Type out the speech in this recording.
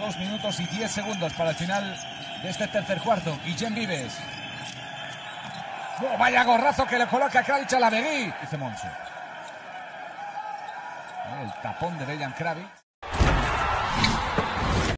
2 minutos y 10 segundos para el final de este tercer cuarto. Guillem Vives. ¡Oh, vaya gorrazo que le coloca Kravic a la Begui! Dice Moncho. El tapón de Dejan Kravic.